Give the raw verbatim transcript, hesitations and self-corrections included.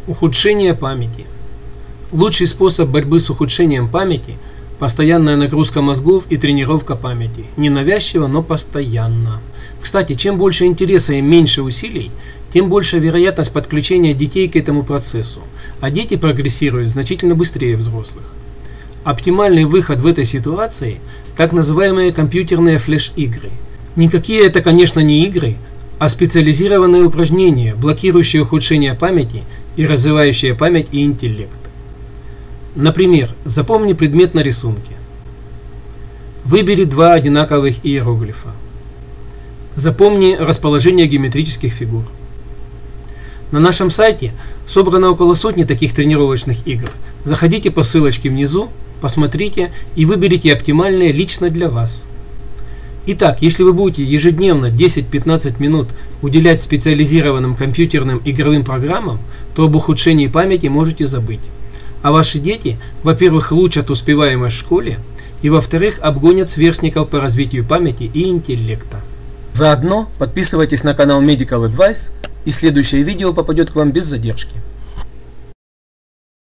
Ухудшение памяти. Лучший способ борьбы с ухудшением памяти – постоянная нагрузка мозгов и тренировка памяти. Ненавязчиво, но постоянно. Кстати, чем больше интереса и меньше усилий, тем больше вероятность подключения детей к этому процессу, а дети прогрессируют значительно быстрее взрослых. Оптимальный выход в этой ситуации – так называемые компьютерные флеш-игры. Никакие это, конечно, не игры, а специализированные упражнения, блокирующие ухудшение памяти и развивающие память и интеллект. Например, запомни предмет на рисунке. Выбери два одинаковых иероглифа. Запомни расположение геометрических фигур. На нашем сайте собрано около сотни таких тренировочных игр. Заходите по ссылочке внизу, посмотрите и выберите оптимальные лично для вас. Итак, если вы будете ежедневно десять-пятнадцать минут уделять специализированным компьютерным игровым программам, то об ухудшении памяти можете забыть. А ваши дети, во-первых, улучшат успеваемость в школе, и во-вторых, обгонят сверстников по развитию памяти и интеллекта. Заодно подписывайтесь на канал Medical Advice, и следующее видео попадет к вам без задержки.